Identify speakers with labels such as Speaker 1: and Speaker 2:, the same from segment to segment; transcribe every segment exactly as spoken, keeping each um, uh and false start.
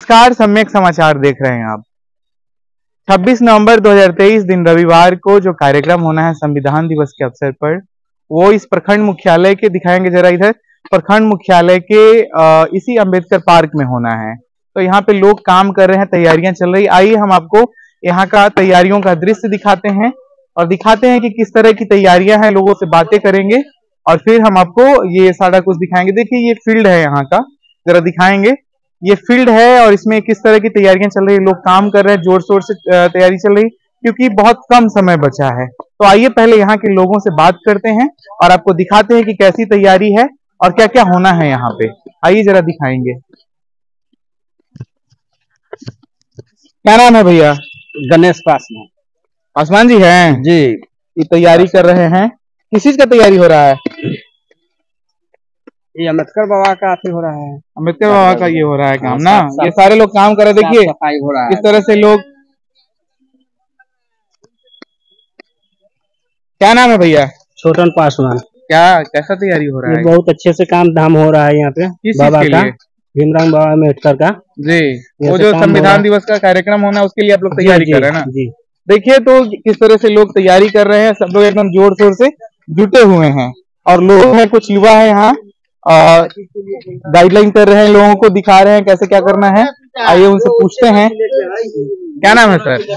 Speaker 1: नमस्कार, सम्यक समाचार देख रहे हैं आप। छब्बीस नवंबर दो हज़ार तेईस दिन रविवार को जो कार्यक्रम होना है संविधान दिवस के अवसर पर, वो इस प्रखंड मुख्यालय के दिखाएंगे जरा इधर, प्रखंड मुख्यालय के इसी अंबेडकर पार्क में होना है। तो यहाँ पे लोग काम कर रहे हैं, तैयारियां चल रही। आइए हम आपको यहाँ का तैयारियों का दृश्य दिखाते हैं और दिखाते हैं कि किस तरह की तैयारियां हैं, लोगों से बातें करेंगे और फिर हम आपको ये सारा कुछ दिखाएंगे। देखिए ये फील्ड है यहाँ का, जरा दिखाएंगे। ये फील्ड है और इसमें किस तरह की तैयारियां चल रही है, लोग काम कर रहे हैं, जोर शोर से तैयारी चल रही, क्योंकि बहुत कम समय बचा है। तो आइए पहले यहाँ के लोगों से बात करते हैं और आपको दिखाते हैं कि कैसी तैयारी है और क्या क्या होना है यहाँ पे। आइए जरा दिखाएंगे। क्या नाम है भैया?
Speaker 2: गणेश पासवान।
Speaker 1: पासवान जी हैं
Speaker 2: जी।
Speaker 1: ये तैयारी कर रहे हैं, किस चीज का तैयारी हो रहा है?
Speaker 2: ये अम्बेडकर बाबा का आते हो रहा है।
Speaker 1: अम्बेडकर बाबा का ये हो रहा है काम ना। ये सारे लोग काम कर रहे हैं, देखिए
Speaker 2: सफाई हो रहा है
Speaker 1: किस तरह से लोग। क्या नाम है भैया?
Speaker 2: छोटन पासवान।
Speaker 1: क्या कैसा तैयारी हो रहा है?
Speaker 2: बहुत अच्छे से काम धाम हो रहा है यहाँ पे।
Speaker 1: किस
Speaker 2: बाबा
Speaker 1: चीज के
Speaker 2: का?
Speaker 1: लिए?
Speaker 2: भीमराव बाबा अम्बेडकर का
Speaker 1: जी। वो जो संविधान दिवस का कार्यक्रम होना है उसके लिए आप लोग तैयारी कर रहे हैं ना। जी। देखिए तो किस तरह से लोग तैयारी कर रहे हैं, सब लोग एकदम जोर शोर से जुटे हुए हैं और लोग हैं, कुछ युवा है यहाँ गाइडलाइन कर रहे हैं, लोगों को दिखा रहे हैं कैसे क्या करना है। आइए उनसे पूछते हैं। क्या नाम है सर?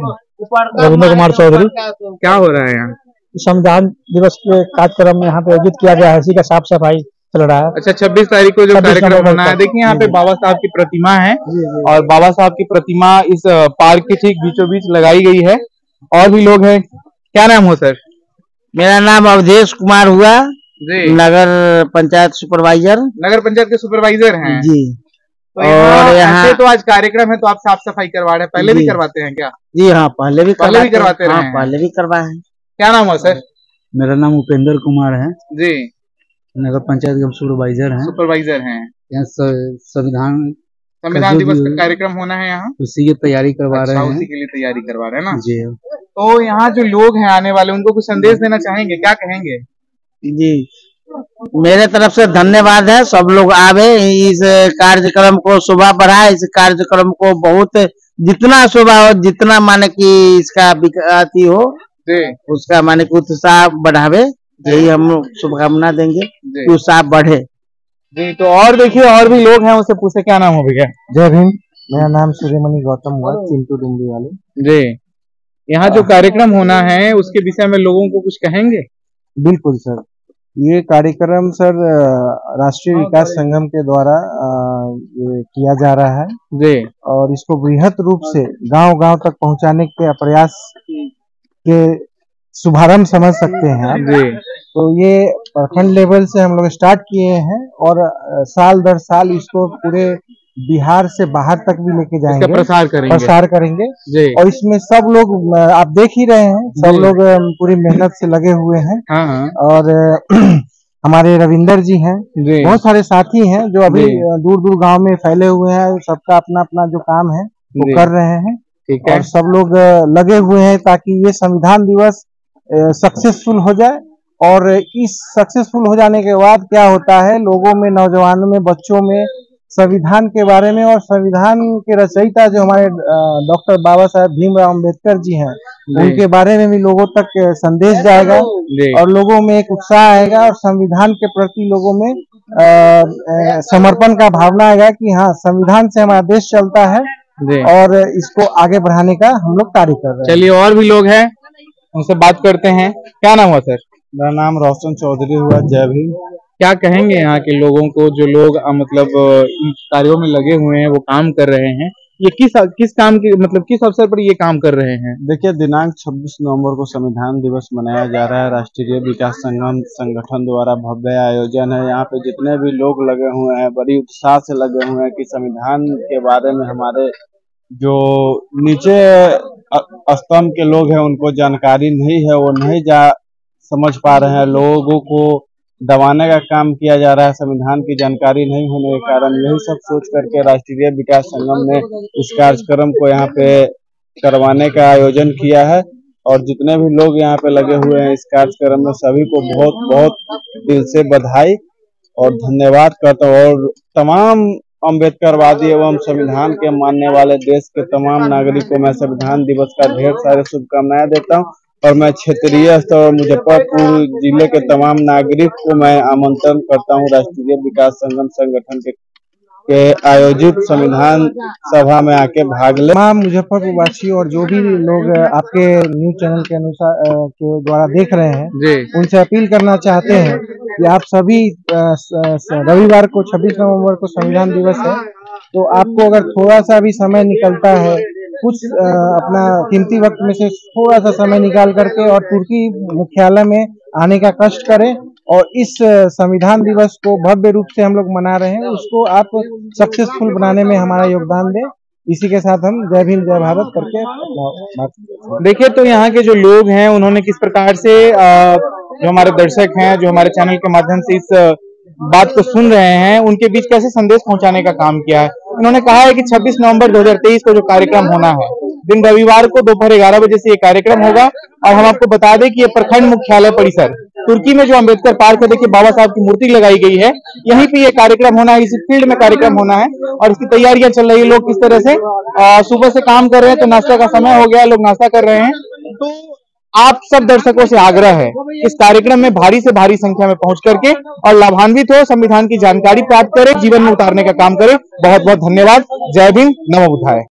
Speaker 2: रविंद्र कुमार चौधरी।
Speaker 1: क्या हो रहा है यहाँ?
Speaker 2: संविधान दिवस के कार्यक्रम में यहाँ पे आयोजित किया गया है, इसी का साफ सफाई चल रहा है।
Speaker 1: अच्छा, छब्बीस तारीख को जो कार्यक्रम होना है, देखिए यहाँ पे बाबा साहब की प्रतिमा है और बाबा साहब की प्रतिमा इस पार्क के ठीक बीचों बीच लगाई गई है। और भी लोग हैं। क्या नाम हो सर?
Speaker 2: मेरा नाम अवधेश कुमार हुआ जी। नगर पंचायत सुपरवाइजर।
Speaker 1: नगर पंचायत के सुपरवाइजर हैं
Speaker 2: जी।
Speaker 1: तो और यहाँ तो आज कार्यक्रम है तो आप साफ सफाई करवा रहे हैं, पहले भी करवाते हैं क्या?
Speaker 2: जी हाँ, पहले भी
Speaker 1: पहले भी करवाते हैं।
Speaker 2: हाँ, पहले भी करवाए हैं।
Speaker 1: क्या नाम है सर?
Speaker 2: मेरा नाम उपेंद्र कुमार है जी। नगर पंचायत के सुपरवाइजर हैं।
Speaker 1: सुपरवाइजर हैं।
Speaker 2: यहाँ संविधान
Speaker 1: संविधान दिवस का कार्यक्रम होना है यहाँ,
Speaker 2: उसी की तैयारी करवा रहे हैं।
Speaker 1: उसी के लिए तैयारी करवा रहे हैं ना
Speaker 2: जी।
Speaker 1: तो यहाँ जो लोग हैं आने वाले, उनको कुछ संदेश देना चाहेंगे, क्या कहेंगे?
Speaker 2: जी, मेरे तरफ से धन्यवाद है। सब लोग आवे, इस कार्यक्रम को शोभा बढ़ाए, इस कार्यक्रम को बहुत जितना शोभा हो, जितना माने कि इसका विकास हो, उसका माने कि उत्साह बढ़ावे, यही हम लोग शुभकामना देंगे कि उत्साह बढ़े
Speaker 1: जी। तो और देखिए और भी लोग हैं, उससे पूछे क्या नाम हो भैया?
Speaker 2: जय भीम। मेरा नाम सूर्यमणि गौतम हुआ, चिंटू डुंडी वाले
Speaker 1: जी। यहाँ जो कार्यक्रम होना है उसके विषय में लोगों को कुछ कहेंगे?
Speaker 3: बिल्कुल सर, ये कार्यक्रम सर राष्ट्रीय विकास संगम के द्वारा ये किया जा रहा है
Speaker 1: जी। और
Speaker 3: इसको बृहत रूप से गांव-गांव तक पहुंचाने के प्रयास के शुभारंभ समझ सकते हैं
Speaker 1: जी।
Speaker 3: तो ये प्रखंड लेवल से हम लोग स्टार्ट किए हैं और साल दर साल इसको पूरे बिहार से बाहर तक भी लेके जाएंगे,
Speaker 1: प्रसार करेंगे
Speaker 3: प्रसार करेंगे
Speaker 1: जी।
Speaker 3: और इसमें सब लोग आप देख ही रहे हैं, सब लोग पूरी मेहनत से लगे हुए हैं।
Speaker 1: हाँ। और
Speaker 3: हमारे रविंदर जी हैं, बहुत सारे साथी हैं जो अभी दूर दूर गांव में फैले हुए हैं, सबका अपना अपना जो काम है वो कर रहे हैं और सब लोग लगे हुए हैं ताकि ये संविधान दिवस सक्सेसफुल हो जाए। और इस सक्सेसफुल हो जाने के बाद क्या होता है, लोगों में, नौजवानों में, बच्चों में संविधान के बारे में और संविधान के रचयिता जो हमारे डॉक्टर बाबा साहेब भीमराव अम्बेडकर जी हैं, उनके बारे में भी लोगों तक संदेश जाएगा और लोगों में एक उत्साह आएगा और संविधान के प्रति लोगों में आ, समर्पण का भावना आएगा कि हाँ, संविधान से हमारा देश चलता है और इसको आगे बढ़ाने का हम लोग कार्य कर रहे हैं।
Speaker 1: चलिए और भी लोग हैं, उनसे बात करते हैं। क्या नाम हुआ सर?
Speaker 3: मेरा नाम रोशन चौधरी हुआ। जय भीम।
Speaker 1: क्या कहेंगे यहाँ के लोगों को जो लोग मतलब इन कार्यों में लगे हुए हैं, वो काम कर रहे हैं, ये किस किस काम की मतलब किस अवसर पर ये काम कर रहे हैं?
Speaker 3: देखिए, दिनांक छब्बीस नवंबर को संविधान दिवस मनाया जा रहा है। राष्ट्रीय विकास संगम संगठन द्वारा भव्य आयोजन है। यहाँ पे जितने भी लोग लगे हुए हैं, बड़ी उत्साह से लगे हुए हैं कि संविधान के बारे में हमारे जो नीचे स्तंभ के लोग हैं उनको जानकारी नहीं है, वो नहीं जा समझ पा रहे हैं। लोगों को दबाने का काम किया जा रहा है, संविधान की जानकारी नहीं होने के कारण। यही सब सोच करके राष्ट्रीय विकास संगम ने इस कार्यक्रम को यहाँ पे करवाने का आयोजन किया है और जितने भी लोग यहाँ पे लगे हुए हैं इस कार्यक्रम में, सभी को बहुत बहुत दिल से बधाई और धन्यवाद करता हूँ। और तमाम
Speaker 4: अम्बेडकरवादी एवं संविधान के मानने वाले देश के तमाम नागरिकों में संविधान दिवस का ढेर सारे शुभकामनाएं देता हूं और मैं क्षेत्रीय स्तर और मुजफ्फरपुर जिले के तमाम नागरिक को मैं आमंत्रण करता हूं राष्ट्रीय विकास संगम संगठन के, के आयोजित संविधान सभा में आके भाग ले।
Speaker 3: तमाम मुजफ्फरपुर वासी और जो भी लोग आपके न्यूज चैनल के अनुसार के द्वारा देख रहे हैं उनसे अपील करना चाहते हैं कि आप सभी रविवार को छब्बीस नवंबर को संविधान दिवस है, तो आपको अगर थोड़ा सा भी समय निकलता है, कुछ अपना कीमती वक्त में से थोड़ा सा समय निकाल करके और तुर्की मुख्यालय में आने का कष्ट करें और इस संविधान दिवस को भव्य रूप से हम लोग मना रहे हैं, उसको आप सक्सेसफुल बनाने में हमारा योगदान दें। इसी के साथ हम जय भीम जय भारत करके अपना
Speaker 1: देखिए, तो यहाँ के जो लोग हैं उन्होंने किस प्रकार से जो हमारे दर्शक हैं, जो हमारे चैनल के माध्यम से इस बात को सुन रहे हैं, उनके बीच कैसे संदेश पहुंचाने का काम किया है। उन्होंने कहा है कि छब्बीस नवंबर दो हज़ार तेईस को जो कार्यक्रम होना है, दिन रविवार को दोपहर ग्यारह बजे से ये कार्यक्रम होगा। और हम आपको बता दें कि ये प्रखंड मुख्यालय परिसर तुर्की में जो अम्बेडकर पार्क है, देखिए बाबा साहब की मूर्ति लगाई गई है, यहीं पे ये कार्यक्रम होना है, इसी फील्ड में कार्यक्रम होना है और इसकी तैयारियां चल रही है। लोग किस तरह से आ, सुबह से काम कर रहे हैं, तो नाश्ता का समय हो गया, लोग नाश्ता कर रहे हैं। तो आप सब दर्शकों से आग्रह है इस कार्यक्रम में भारी से भारी संख्या में पहुंच करके और लाभान्वित हो, संविधान की जानकारी प्राप्त करें, जीवन में उतारने का काम करें। बहुत बहुत धन्यवाद। जय भीम, नमो बुद्धाय।